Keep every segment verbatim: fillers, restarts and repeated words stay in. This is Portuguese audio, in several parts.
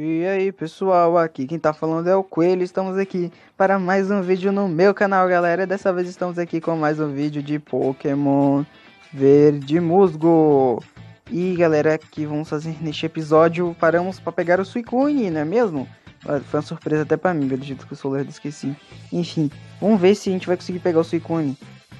E aí pessoal, aqui quem tá falando é o Coelho, estamos aqui para mais um vídeo no meu canal, galera. Dessa vez estamos aqui com mais um vídeo de Pokémon Verde Musgo. E galera, que vamos fazer neste episódio, paramos para pegar o Suicune, não é mesmo? Foi uma surpresa até para mim, do jeito que eu sou lerdo, esqueci. Enfim, vamos ver se a gente vai conseguir pegar o Suicune.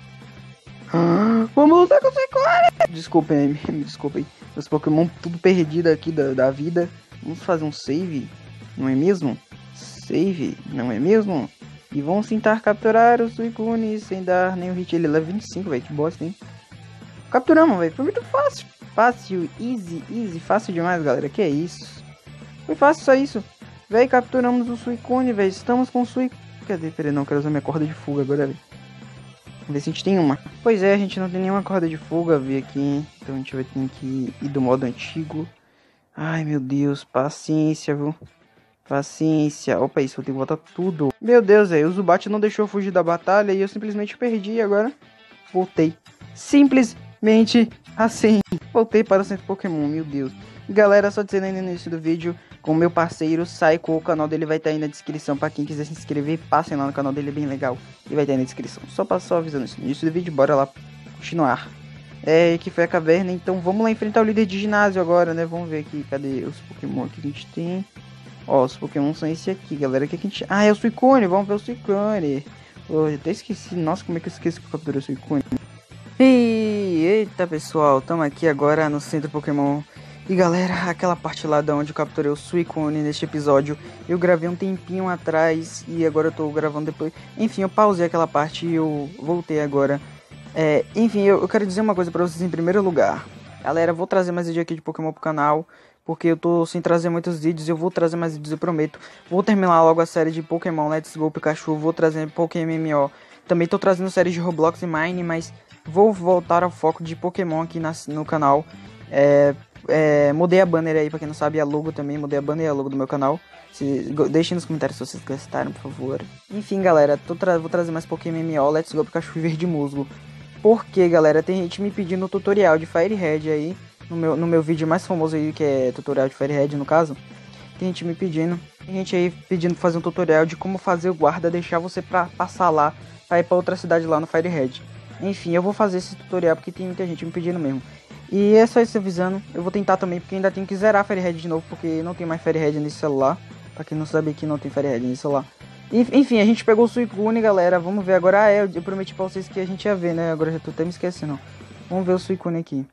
Ah, vamos lutar com o Suicune! Desculpem, me desculpem, os Pokémon tudo perdido aqui da, da vida. Vamos fazer um save, não é mesmo? Save, não é mesmo? E vamos tentar capturar o Suicune sem dar nenhum hit. Ele leva vinte e cinco, velho, que bosta, hein? Capturamos, velho, foi muito fácil. Fácil, easy, easy, fácil demais, galera, que é isso? Foi fácil só isso. Velho, capturamos o Suicune, velho, estamos com o Suicune. Cadê? Peraí, não, quero usar minha corda de fuga agora, velho. Vamos ver se a gente tem uma. Pois é, a gente não tem nenhuma corda de fuga, vi aqui. Então a gente vai ter que ir do modo antigo. Ai, meu Deus, paciência, viu? Paciência. Opa, isso, eu tenho que botar tudo. Meu Deus, velho, o Zubat não deixou eu fugir da batalha e eu simplesmente perdi agora. Voltei. Simplesmente assim. Voltei para o centro Pokémon, meu Deus. Galera, só dizendo aí no início do vídeo, com o meu parceiro Psycho, o canal dele vai estar aí na descrição. Para quem quiser se inscrever, passem lá no canal dele, é bem legal. E vai estar aí na descrição. Só passou avisando isso no início do vídeo, bora lá continuar. É, que foi a caverna, então vamos lá enfrentar o líder de ginásio agora, né? Vamos ver aqui, cadê os Pokémon que a gente tem. Ó, os Pokémon são esse aqui, galera, que a gente... Ah, é o Suicune, vamos ver o Suicune. Oh, eu até esqueci, nossa, como é que eu esqueci que eu capturei o Suicune. E, eita, pessoal, estamos aqui agora no centro Pokémon. E galera, aquela parte lá da onde eu capturei o Suicune neste episódio, eu gravei um tempinho atrás e agora eu tô gravando depois. Enfim, eu pausei aquela parte e eu voltei agora. É, enfim, eu, eu quero dizer uma coisa pra vocês em primeiro lugar. Galera, eu vou trazer mais vídeo aqui de Pokémon pro canal, porque eu tô sem trazer muitos vídeos, eu vou trazer mais vídeos, eu prometo. Vou terminar logo a série de Pokémon Let's Go Pikachu, vou trazer Pokémon M M O. Também tô trazendo séries de Roblox e Mine, mas vou voltar ao foco de Pokémon aqui na, no canal. É, é, mudei a banner aí, pra quem não sabe, a logo também, mudei a banner e a logo do meu canal. Se, deixem nos comentários se vocês gostaram, por favor. Enfim, galera, tô tra vou trazer mais Pokémon M M O, Let's Go Pikachu Verde Musgo. Porque, galera, tem gente me pedindo tutorial de Fire Red aí, no meu, no meu vídeo mais famoso aí, que é tutorial de Fire Red no caso. Tem gente me pedindo, tem gente aí pedindo pra fazer um tutorial de como fazer o guarda deixar você pra passar lá, pra ir pra outra cidade lá no Fire Red. Enfim, eu vou fazer esse tutorial porque tem muita gente me pedindo mesmo. E é só isso avisando, eu vou tentar também, porque ainda tenho que zerar Fire Red de novo, porque não tem mais Fire Red nesse celular. Pra quem não sabe aqui, não tem Fire Red nesse celular. Enfim, a gente pegou o Suicune, galera. Vamos ver agora. Ah, é, eu prometi pra vocês que a gente ia ver, né? Agora já tô até me esquecendo. Vamos ver o Suicune aqui.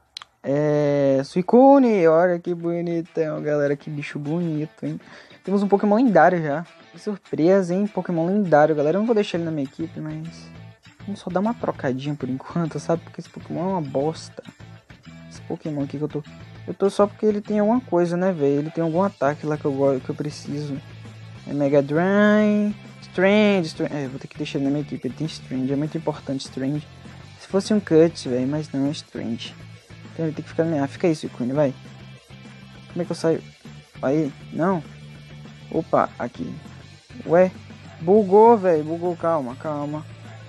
É... Suicune, olha que bonitão, galera. Que bicho bonito, hein? Temos um Pokémon lendário já. Que surpresa, hein? Pokémon lendário, galera. Eu não vou deixar ele na minha equipe, mas... vamos só dar uma trocadinha por enquanto, sabe? Porque esse Pokémon é uma bosta. Esse Pokémon aqui que eu tô... Eu tô só porque ele tem alguma coisa, né, velho? Ele tem algum ataque lá que eu, que eu preciso. É Mega Drain, Strange, Strange. É, vou ter que deixar ele na minha equipe. Ele tem Strange, é muito importante Strange. Se fosse um Cut, velho, mas não é Strange. Então ele tem que ficar na minha. Ah, fica aí, Suicune, vai. Como é que eu saio? Aí, não. Opa, aqui. Ué, bugou, velho. Bugou, calma, calma.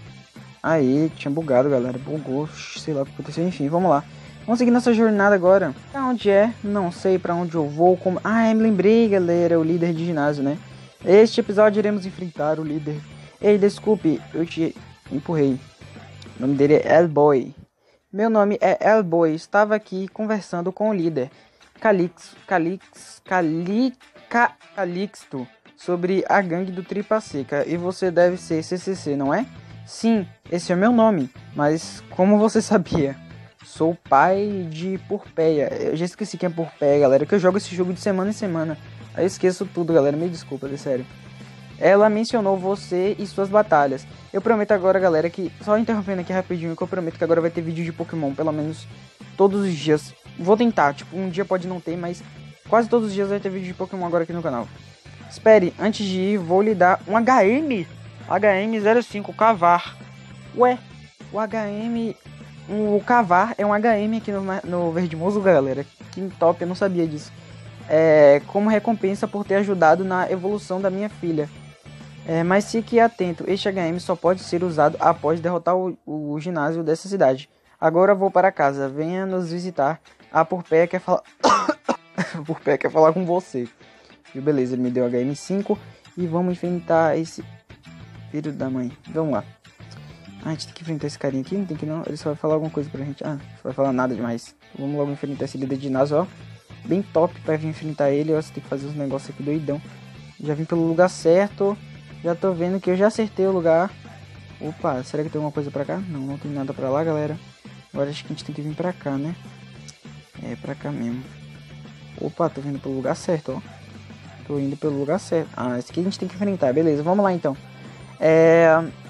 Aí, tinha bugado, galera. Bugou, sei lá o que aconteceu. Enfim, vamos lá. Vamos seguir nossa jornada agora. Pra onde é? Não sei pra onde eu vou. Como... Ah, me lembrei, galera. O líder de ginásio, né? Este episódio iremos enfrentar o líder. Ei, desculpe, eu te empurrei. O nome dele é Elboy. Meu nome é Elboy. Estava aqui conversando com o líder, Calix, Calix, Calica, Calixto, sobre a gangue do Tripa Seca. E você deve ser C C C, não é? Sim, esse é o meu nome. Mas como você sabia? Sou pai de Purpeia. Eu já esqueci quem é Purpeia, galera, que eu jogo esse jogo de semana em semana. Aí eu esqueço tudo, galera. Me desculpa, é sério. Ela mencionou você e suas batalhas. Eu prometo agora, galera, que... Só interrompendo aqui rapidinho, que eu prometo que agora vai ter vídeo de Pokémon, pelo menos todos os dias. Vou tentar, tipo, um dia pode não ter, mas quase todos os dias vai ter vídeo de Pokémon agora aqui no canal. Espere, antes de ir, vou lhe dar um H M. H M zero cinco, Cavar. Ué, o H M... O Cavar é um H M aqui no, no Verde Musgo, galera. Que top, eu não sabia disso. É, como recompensa por ter ajudado na evolução da minha filha. É, mas fique atento, este H M só pode ser usado após derrotar o, o ginásio dessa cidade. Agora vou para casa, venha nos visitar. A Purpeia quer falar... Purpeia quer falar com você. E beleza, ele me deu H M cinco. E vamos enfrentar esse filho da mãe. Vamos lá. Ah, a gente tem que enfrentar esse carinha aqui, não tem que não. Ele só vai falar alguma coisa pra gente. Ah, não vai falar nada demais. Vamos logo enfrentar esse líder de ginásio, ó. Bem top pra vir enfrentar ele, ó. Você tem que fazer uns negócios aqui doidão. Já vim pelo lugar certo. Já tô vendo que eu já acertei o lugar. Opa, será que tem alguma coisa pra cá? Não, não tem nada pra lá, galera. Agora acho que a gente tem que vir pra cá, né? É, pra cá mesmo. Opa, tô vindo pelo lugar certo, ó. Tô indo pelo lugar certo. Ah, esse aqui a gente tem que enfrentar, beleza. Vamos lá, então. É...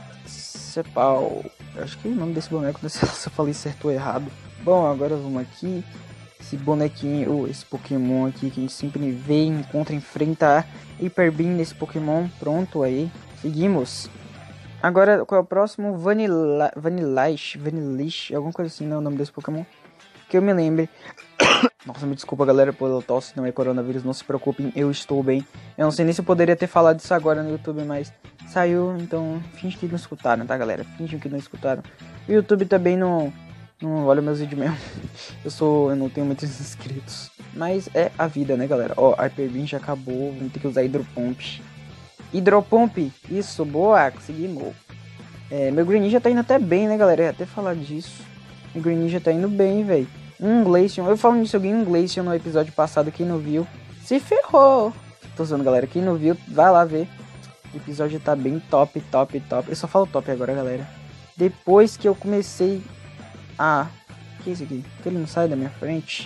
Sepal. Eu acho que é o nome desse boneco, não sei se eu falei certo ou errado. Bom, agora vamos aqui. Esse bonequinho, esse Pokémon aqui que a gente sempre vê, encontra, enfrenta Hyper Beam nesse Pokémon. Pronto, aí. Seguimos. Agora, qual é o próximo? Vanilla... Vanillish. Vanillish. Alguma coisa assim, não é o nome desse Pokémon. Que eu me lembre. Nossa, me desculpa, galera, pelo tosse. Não é coronavírus, não se preocupem. Eu estou bem. Eu não sei nem se eu poderia ter falado isso agora no YouTube, mas saiu. Então, finge que não escutaram, tá, galera? Finge que não escutaram. O YouTube também não... Não olha meus vídeos mesmo. Eu sou... Eu não tenho muitos inscritos. Mas é a vida, né, galera? Ó, a Hyper Beam já acabou. Vamos ter que usar Hidropump. Hidropump. Isso, boa. Conseguimos. É, meu Greninja tá indo até bem, né, galera? Eu ia até falar disso. Meu Greninja tá indo bem, velho. Um Glaceon. Eu falo nisso, eu ganhei um Glaceon no episódio passado. Quem não viu, se ferrou. Tô usando, galera. Quem não viu, vai lá ver. O episódio tá bem top, top, top. Eu só falo top agora, galera. Depois que eu comecei... Ah, que é isso aqui? Que ele não sai da minha frente.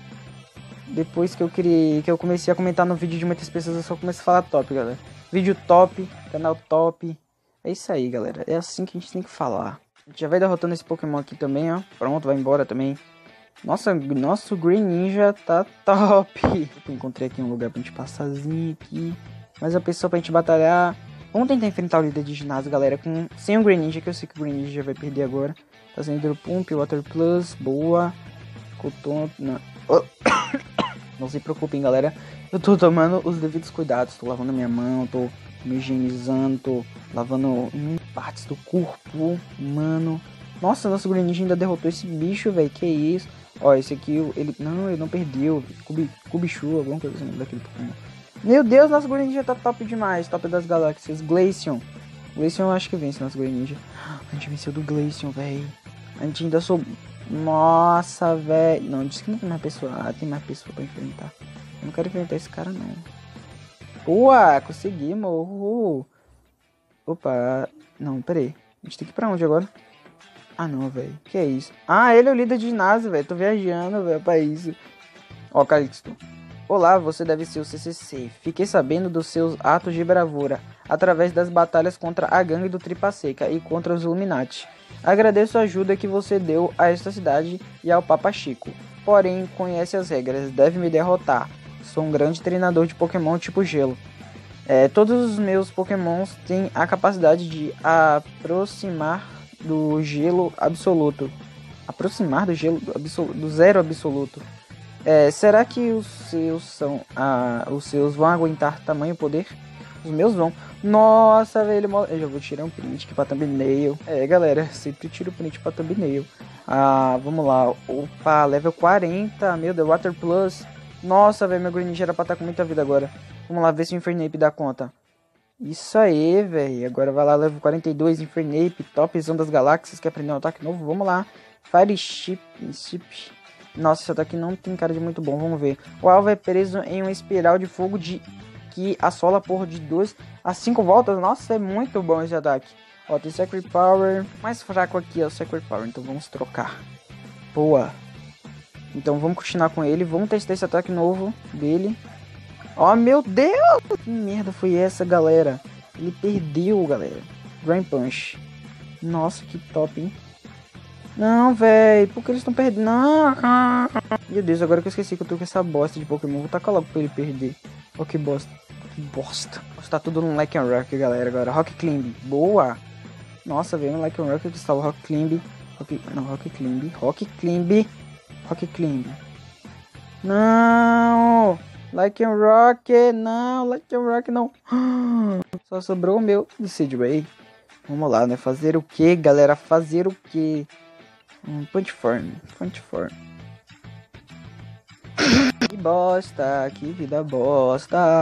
Depois que eu criei, que eu comecei a comentar no vídeo de muitas pessoas, eu só comecei a falar top, galera. Vídeo top, canal top. É isso aí, galera. É assim que a gente tem que falar. A gente já vai derrotando esse Pokémon aqui também, ó. Pronto, vai embora também. Nossa, nosso Greninja tá top. Eu encontrei aqui um lugar pra gente passarzinho aqui. Mais uma pessoa pra gente batalhar. Vamos tentar enfrentar o líder de ginásio, galera, com... sem o Greninja, que eu sei que o Greninja já vai perder agora. Tá sendo Hidropump, Water Plus, boa. Coton... Não. Oh. Não se preocupem, galera. Eu tô tomando os devidos cuidados. Tô lavando minha mão, tô me higienizando, tô lavando hum, partes do corpo, mano. Nossa, nosso Greninja ainda derrotou esse bicho, velho. Que isso? Ó, esse aqui, ele... Não, ele não perdeu. Kubi... Kubichu, alguma coisa assim daquele Pokémon. Meu Deus, nosso Greninja tá top demais. Top das galáxias. Glaceon. Glaceon eu acho que vence nosso Greninja. A gente venceu do Glaceon, velho. A gente ainda sou... Nossa, velho. Não, disse que não tem mais pessoa. Ah, tem mais pessoa pra enfrentar. Eu não quero enfrentar esse cara, não. Boa, conseguimos. Uhul. Opa. Não, peraí. A gente tem que ir pra onde agora? Ah, não, velho. Que é isso? Ah, ele é o líder de ginásio, velho. Tô viajando, velho, pra isso. Ó, Calixto. Olá, você deve ser o C C C. Fiquei sabendo dos seus atos de bravura através das batalhas contra a gangue do Tripa Seca e contra os Illuminati. Agradeço a ajuda que você deu a esta cidade e ao Papa Chico. Porém, conhece as regras, deve me derrotar. Sou um grande treinador de Pokémon tipo gelo. É, todos os meus Pokémons têm a capacidade de aproximar do gelo absoluto. Aproximar do gelo absoluto, do zero absoluto. É, será que os seus são ah, os seus vão aguentar tamanho poder? Os meus vão. Nossa, velho, eu já vou tirar um print aqui pra thumbnail. É, galera, sempre tiro print pra thumbnail. Ah, vamos lá. Opa, level quarenta. Meu Deus, Water Plus. Nossa, velho, meu Greninja era pra estar com muita vida agora. Vamos lá ver se o Infernape dá conta. Isso aí, velho. Agora vai lá, level quarenta e dois, Infernape, topzão das galáxias. Quer aprender um ataque novo? Vamos lá. Fire Chip. Chip. Nossa, esse ataque não tem cara de muito bom, vamos ver. O alvo é preso em uma espiral de fogo de que assola por de duas a cinco voltas. Nossa, é muito bom esse ataque. Ó, tem Sacred Power. Mais fraco aqui é o Sacred Power, então vamos trocar. Boa. Então vamos continuar com ele. Vamos testar esse ataque novo dele. Ó, meu Deus! Que merda foi essa, galera? Ele perdeu, galera. Drain Punch. Nossa, que top, hein? Não, velho, por que eles estão perdendo? Não. Meu Deus, agora que eu esqueci que eu tô com essa bosta de Pokémon. Vou tacar logo pra ele perder. Ó, que bosta. Que bosta. Tá tudo no Like and Rock, galera, agora. Rock Climb. Boa. Nossa, veio no Like and Rock que estava Rock Climb. Rock... Não, Rock Climb. Rock Climb. Rock Climb. Não. Like and Rock. Não, Like and Rock não. Só sobrou o meu Decidueye. Vamos lá, né? Fazer o que, galera? Fazer o que? Um Punch Form, Punch Form. Que bosta, que vida bosta.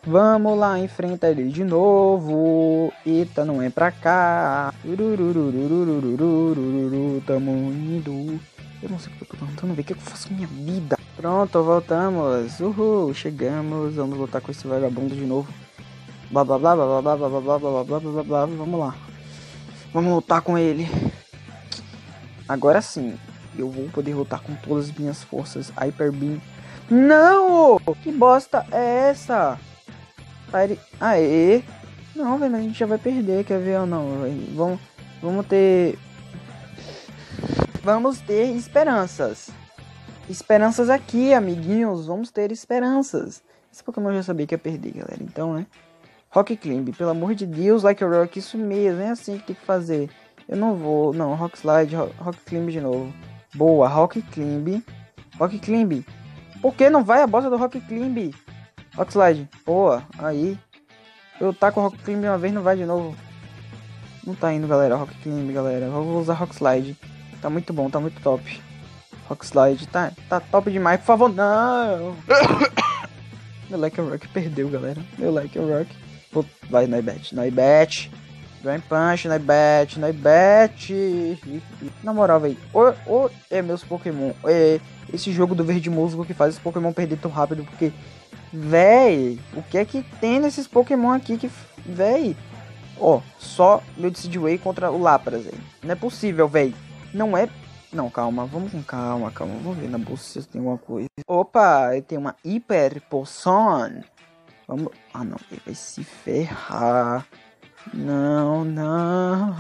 Vamos lá, enfrenta ele de novo. Eita, não é pra cá. Ururururururururururu, tamo indo. Eu não sei o que eu tô tentando ver. O que eu faço com minha vida? Pronto, voltamos. Uhul, chegamos. Vamos lutar com esse vagabundo de novo. Blá blá blá blá blá blá blá blá blá blá blá blá blá. Vamos lá. Vamos lutar com ele. Agora sim, eu vou poder lutar com todas as minhas forças. Hyper Beam. Não! Que bosta é essa? Fire... Aê! Não, velho, mas a gente já vai perder, quer ver ou não, velho? Vamos, vamos ter... Vamos ter esperanças. Esperanças aqui, amiguinhos. Vamos ter esperanças. Esse Pokémon eu já sabia que ia perder, galera. Então, né? Rock Climb, pelo amor de Deus, Like a Rock, isso mesmo. É assim que tem que fazer. Eu não vou... Não, Rock Slide, Rock Climb de novo. Boa, Rock Climb. Rock Climb. Por que não vai a bosta do Rock Climb? Rock Slide. Boa, aí. Eu taco o Rock Climb uma vez, não vai de novo. Não tá indo, galera. Rock Climb, galera. Eu vou usar Rock Slide. Tá muito bom, tá muito top. Rock Slide, tá, tá top demais. Por favor, não. Meu Like a Rock perdeu, galera. Meu Like a Rock. Vai, Noibat. Noibat. Drain Punch, Noibat. Noibat. Na moral, velho. Ô, ô, é meus Pokémon. É esse jogo do verde musgo que faz os Pokémon perder tão rápido. Porque, véi, o que é que tem nesses Pokémon aqui que, véi? Ó, só meu Decidueye contra o Lapras, velho. Não é possível, véi. Não é... Não, calma. Vamos com calma, calma. Vamos ver na bolsa se tem alguma coisa. Opa, tem uma Hyper Potion. Vamos... Ah, não. Ele vai se ferrar. Não, não.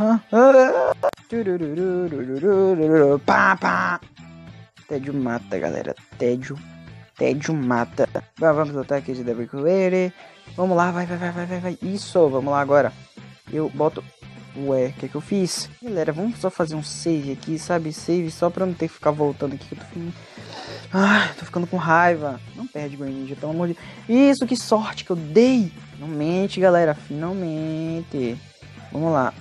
Pá, pá. Tédio mata, galera. Tédio. Tédio mata. Vamos botar aqui de Devil Coelho. Vamos lá, vai, vai, vai, vai, vai, vai. Isso, vamos lá agora. Eu boto... Ué, o que que eu fiz? Galera, vamos só fazer um save aqui, sabe? Save só pra não ter que ficar voltando aqui. Que eu tô ficando... Ai, tô ficando com raiva. Não perde, Greninja, pelo amor de Deus. Isso, que sorte que eu dei. Finalmente, galera, finalmente. Vamos lá.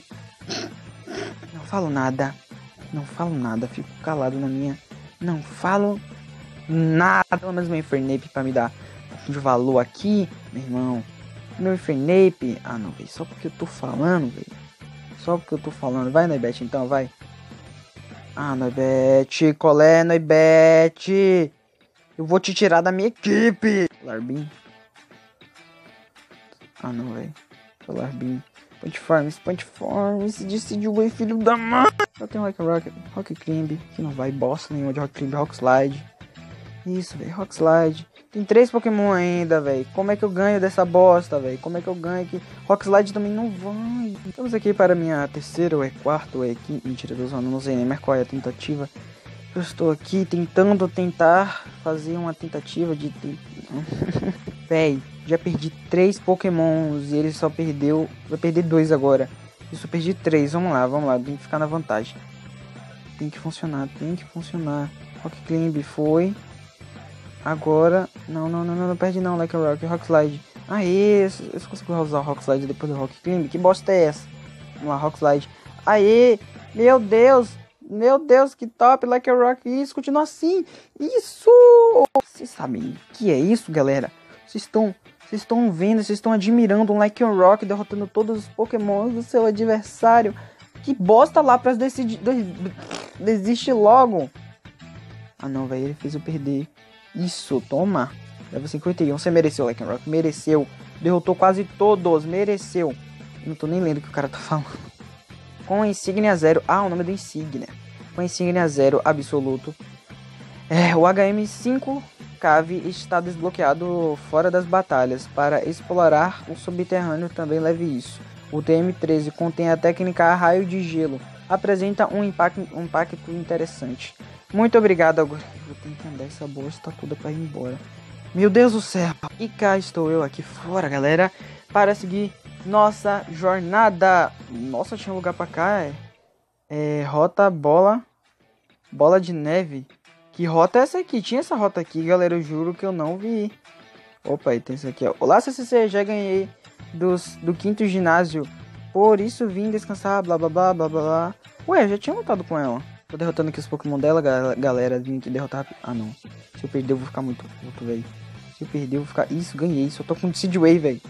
Não falo nada. Não falo nada, fico calado na minha. Não falo nada. Pelo menos meu Infernape pra me dar um pouquinho de valor aqui, meu irmão. Meu Infernape. Ah, não, velho. Só porque eu tô falando, velho. Só porque eu tô falando. Vai, Noibat, então, vai. Ah, Noibat. Colé, Noibat. Eu vou te tirar da minha equipe. Larbin. Ah, não, velho. Larbin. Pontiformes, Pontiformes. Decidueye, filho da mãe. Eu tenho Rock Rock. Rock Climb. Que não vai bosta nenhuma de Rock Climb. Rock Slide. Isso, velho. Rock Slide. Tem três Pokémon ainda, velho. Como é que eu ganho dessa bosta, velho? Como é que eu ganho aqui? Rock Slide também não vai. Estamos aqui para minha terceira, ou é quarta, ou é quinta. Mentira, Deus, eu não sei nem mais qual é a tentativa. Eu estou aqui tentando tentar fazer uma tentativa de... Véi, já perdi três Pokémons e ele só perdeu... Vai perder dois agora. Eu só perdi três. Vamos lá, vamos lá. Tem que ficar na vantagem. Tem que funcionar, tem que funcionar. Rock Climb foi... Agora, não, não, não, não, não perde não, Like a Rock, Rock Slide. Aê, eu só consigo usar o Rock Slide depois do Rock Climb. Que bosta é essa? Vamos lá, Rock Slide. Aê, meu Deus, meu Deus, que top, Like a Rock. Isso, continua assim. Isso! Vocês sabem o que é isso, galera? Vocês estão, vocês estão vendo, vocês estão admirando um Like a Rock derrotando todos os Pokémon do seu adversário. Que bosta lá pra decidir, desiste logo. Ah não, velho, ele fez eu perder. Isso, toma. Level cinquenta e um, você mereceu, Like a Rock. Mereceu. Derrotou quase todos. Mereceu. Não tô nem lendo o que o cara tá falando. Com a insígnia zero. Ah, o nome do insígnia. Com a insígnia zero absoluto. É, o H M cinco Cave está desbloqueado fora das batalhas. Para explorar o subterrâneo também leve isso. O T M treze contém a técnica raio de gelo. Apresenta um impacto, um impacto interessante. Muito obrigado, agora eu vou ter que andar essa bosta toda pra ir embora. Meu Deus do céu. E cá estou eu aqui fora, galera, para seguir nossa jornada. Nossa, tinha um lugar pra cá, é, é rota bola, bola de neve. Que rota é essa aqui? Tinha essa rota aqui, galera, eu juro que eu não vi. Opa, aí tem isso aqui, ó. Olá, C C C, já ganhei dos, do quinto ginásio. Por isso vim descansar, blá blá blá blá blá. Ué, eu já tinha lutado com ela. Tô derrotando aqui os Pokémon dela, galera. Vim aqui derrotar. Ah, não. Se eu perder, eu vou ficar muito puto, velho. Se eu perder, eu vou ficar... Isso, ganhei. Só tô com Seedway, velho.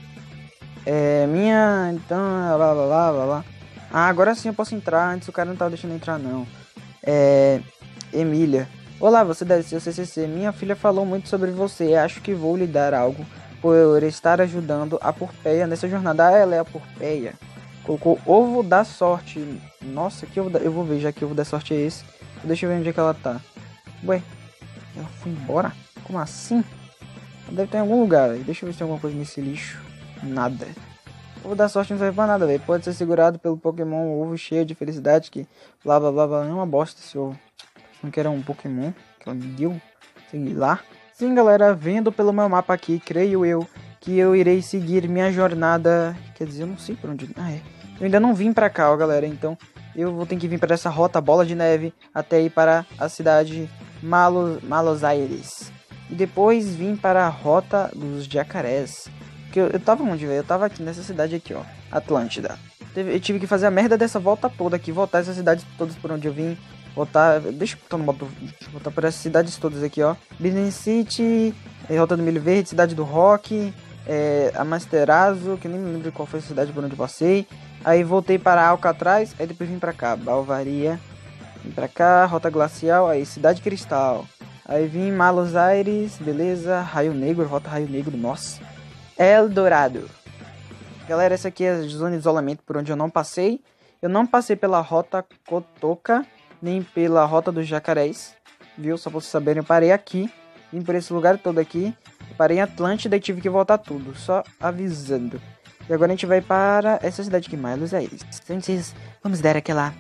É, minha... Então, lá, lá, lá, lá, lá. Ah, agora sim eu posso entrar. Antes o cara não tava deixando entrar, não. É... Emília. Olá, você deve ser o C C C. Minha filha falou muito sobre você. Acho que vou lhe dar algo por estar ajudando a Porpeia nessa jornada. Ah, ela é a Porpeia. Colocou ovo da sorte. Nossa, que ovo da... Eu vou ver já que ovo da sorte é esse. Deixa eu ver onde é que ela tá. Ué, ela foi embora? Como assim? Ela deve estar em algum lugar. Deixa eu ver se tem alguma coisa nesse lixo. Nada. Ovo da sorte não serve pra nada, velho. Pode ser segurado pelo Pokémon ovo cheio de felicidade. Que blá blá blá blá. É uma bosta esse ovo. Não que era um Pokémon que ela me deu. Sei lá. Sim, galera. Vendo pelo meu mapa aqui, creio eu que eu irei seguir minha jornada. Quer dizer, eu não sei por onde. Ah, é. Eu ainda não vim pra cá, ó, galera. Então eu vou ter que vir para essa rota Bola de Neve até ir para a cidade Malos, Malos Aires. E depois vim para a rota dos Jacarés. Que eu, eu tava onde, velho? Eu tava aqui nessa cidade aqui, ó. Atlântida. Eu tive que fazer a merda dessa volta toda aqui. Voltar essas cidades todas por onde eu vim. Voltar... Deixa eu botar no modo... Voltar por essas cidades todas aqui, ó. Business City. É, rota do Milho Verde. Cidade do Rock. É, Amaterasu. Que eu nem me lembro qual foi a cidade por onde eu passei. Aí voltei para Alcatraz. Aí depois vim pra cá. Balvaria. Vim pra cá. Rota Glacial. Aí Cidade Cristal. Aí vim Malos Aires. Beleza. Raio Negro. Rota Raio Negro. Nossa. Eldorado. Galera, essa aqui é a zona de isolamento por onde eu não passei. Eu não passei pela rota Cotoca, nem pela rota dos Jacarés, viu? Só pra vocês saberem, eu parei aqui. Vim por esse lugar todo aqui. Parei em Atlântida e tive que voltar tudo. Só avisando. E agora a gente vai para essa cidade aqui, Malos Aires. Antes, vamos dar aquela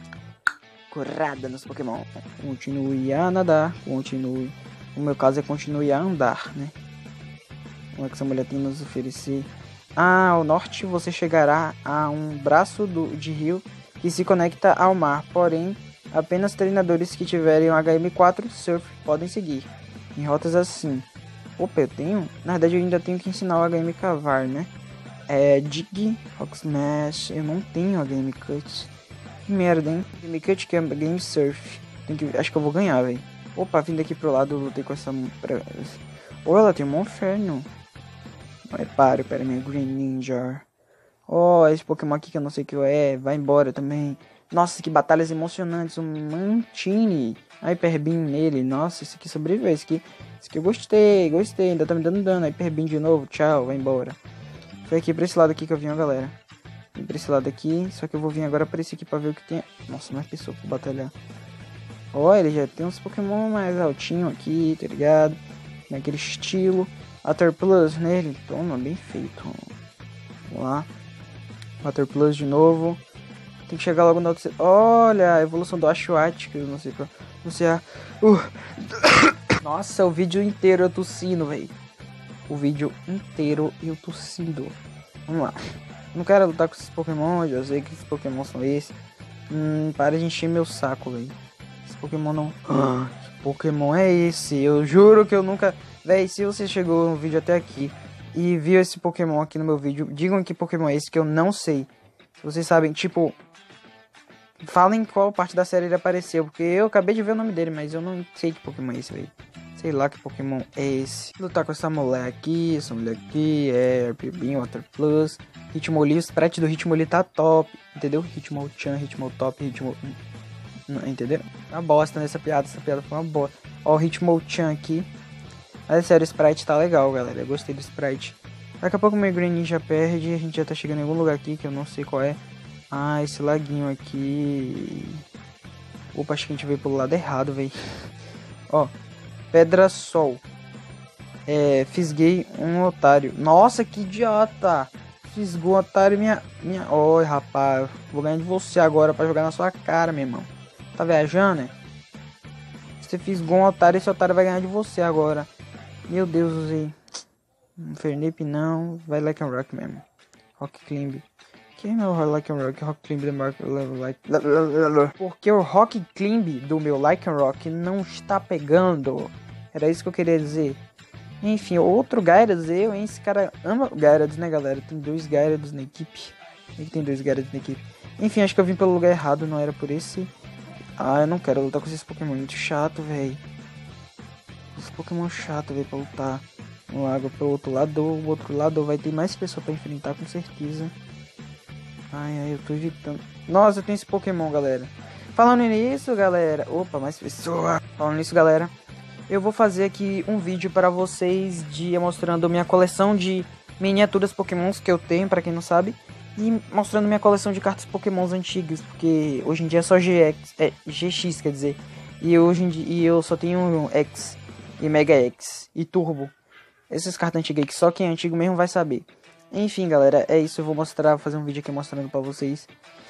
curada nos Pokémon. Continue a nadar. Continue. No meu caso é continue a andar, né? Como é que essa mulher tem nos oferecer? Ah, ao norte você chegará a um braço do, de rio que se conecta ao mar. Porém, apenas treinadores que tiverem um H M quatro Surf podem seguir. Em rotas assim. Opa, eu tenho? Na verdade eu ainda tenho que ensinar o H M Cavar, né? É, Dig, Rock Smash. Eu não tenho H M Cut. Que merda, hein? H M Cut que é Game Surf. Tem que, acho que eu vou ganhar, velho. Opa, vindo aqui pro lado eu lutei com essa... Ou ela tem um Monferno. Ai, para, pera, minha Green Ninja. Oh, esse Pokémon aqui que eu não sei o que é. Vai embora também. Nossa, que batalhas emocionantes. Um Mantine. Hyper Beam nele. Nossa, esse aqui sobreviveu. Esse aqui, esse aqui eu gostei, gostei. Ainda tá me dando dano. Hyper Beam de novo. Tchau, vai embora. Foi aqui pra esse lado aqui que eu vim, ó, galera. Vim pra esse lado aqui. Só que eu vou vir agora pra esse aqui pra ver o que tem. Nossa, mais pessoa pra batalhar. Ó, ele já tem uns Pokémon mais altinho aqui, tá ligado? Naquele estilo. Water Plus nele. Toma, bem feito. Vamos lá. Water Plus de novo. Tem que chegar logo na outra... Olha, a evolução do Ashwat, que eu não sei pra... Não sei a... Uh. Nossa, o vídeo inteiro eu tossindo, velho. O vídeo inteiro eu tossindo. Vamos lá. Não quero lutar com esses Pokémon, já sei que esses Pokémon são esses. Hum, para de encher meu saco, velho. Esse Pokémon não... Ah, que Pokémon é esse? Eu juro que eu nunca... Véi, se você chegou no vídeo até aqui e viu esse Pokémon aqui no meu vídeo, digam que Pokémon é esse que eu não sei. Se vocês sabem, tipo, falem qual parte da série ele apareceu, porque eu acabei de ver o nome dele, mas eu não sei que Pokémon é esse, velho. Sei lá que Pokémon é esse. Lutar com essa mulher aqui, essa mulher aqui, é R P Beam, Water Plus, Hitmonlee, o sprite do Hitmonlee tá top, entendeu? Hitmonchan, Hitmotop, Hitmo... Entendeu? Uma bosta nessa piada, essa piada foi uma bosta. Ó o Hitmonchan aqui. Mas sério, o sprite tá legal, galera. Eu gostei do sprite. Daqui a pouco o meu Green Ninja perde. A gente já tá chegando em algum lugar aqui que eu não sei qual é. Ah, esse laguinho aqui. Opa, acho que a gente veio pelo lado errado, velho. Ó, Pedra Sol. É, fisguei um otário. Nossa, que idiota. Fisgou um otário minha... minha... Oi, rapaz. Vou ganhar de você agora pra jogar na sua cara, meu irmão. Tá viajando, né? Você fisgou um otário, esse otário vai ganhar de você agora. Meu Deus, usei. Fernip não. Vai Like and Rock mesmo. Rock Climb. Quem é o Like and Rock? Rock Climb do Mark Level Like. Porque o Rock Climb do meu Like and Rock não está pegando. Era isso que eu queria dizer. Enfim, outro Gyarados, eu, hein? Esse cara ama Gyarados, né, galera? Tem dois Gyarados na equipe. Por que tem dois Gyarados na equipe? Enfim, acho que eu vim pelo lugar errado, não era por esse. Ah, eu não quero lutar com esses Pokémon, muito chato, velho. Esse Pokémon chato, velho, pra lutar. Um lago pro outro lado. O outro lado vai ter mais pessoas pra enfrentar, com certeza. Ai, ai, eu tô evitando. Nossa, eu tenho esse Pokémon, galera. Falando nisso, galera. Opa, mais pessoa. Falando nisso, galera. Eu vou fazer aqui um vídeo para vocês de mostrando minha coleção de miniaturas Pokémons que eu tenho, para quem não sabe. E mostrando minha coleção de cartas Pokémons antigas, porque hoje em dia é só G X, é, G X, quer dizer. E hoje em dia e eu só tenho X e Mega X e Turbo. Essas cartas antigas que só quem é antigo mesmo vai saber. Enfim, galera, é isso. Eu vou mostrar, vou fazer um vídeo aqui mostrando pra vocês.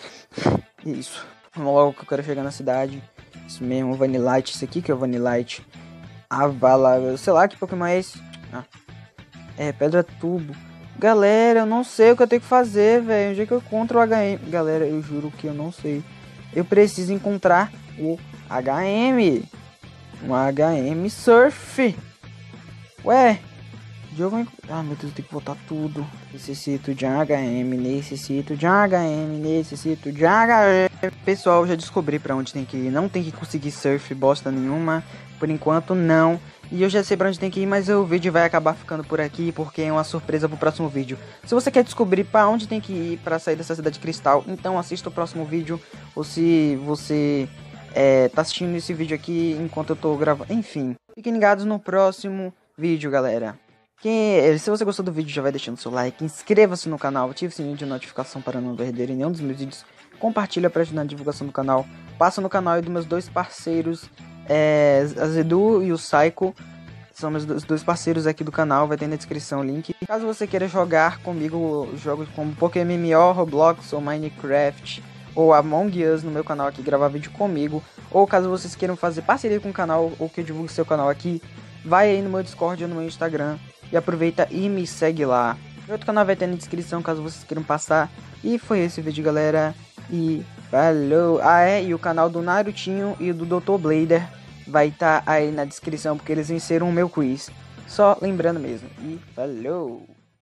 E isso. Vamos logo que eu quero chegar na cidade. Isso mesmo, Vanillite. Esse aqui que é o Vanillite. Avala, sei lá que Pokémon é esse. Ah. É, Pedra Tubo. Galera, eu não sei o que eu tenho que fazer, velho. Onde é que eu encontro o H M? Galera, eu juro que eu não sei. Eu preciso encontrar o H M. Um H M Surf. Ué. Jogo. Ah, meu Deus, eu tenho que botar tudo. Necessito de H M, necessito de H M, necessito de H M. Pessoal, já descobri pra onde tem que ir. Não tem que conseguir surf bosta nenhuma. Por enquanto, não. E eu já sei pra onde tem que ir, mas o vídeo vai acabar ficando por aqui, porque é uma surpresa pro próximo vídeo. Se você quer descobrir pra onde tem que ir pra sair dessa cidade cristal, então assista o próximo vídeo. Ou se você é, tá assistindo esse vídeo aqui enquanto eu tô gravando. Enfim, fiquem ligados no próximo vídeo, galera. Que, se você gostou do vídeo, já vai deixando seu like, inscreva-se no canal, ative o sininho de notificação para não perder nenhum dos meus vídeos, compartilha para ajudar na divulgação do canal, passa no canal e dos meus dois parceiros, é, a Zedu e o Psycho, são meus dois parceiros aqui do canal, vai ter na descrição o link. Caso você queira jogar comigo jogos como Pokémon M M O, Roblox ou Minecraft, ou Among Us no meu canal aqui, gravar vídeo comigo, ou caso vocês queiram fazer parceria com o canal, ou que eu divulgue seu canal aqui, vai aí no meu Discord ou no meu Instagram. E aproveita e me segue lá. O outro canal vai ter na descrição caso vocês queiram passar. E foi esse vídeo, galera. E falou. Ah, é. E o canal do Narutinho e do doutor Blader vai estar tá aí na descrição, porque eles venceram o meu quiz. Só lembrando mesmo. E falou.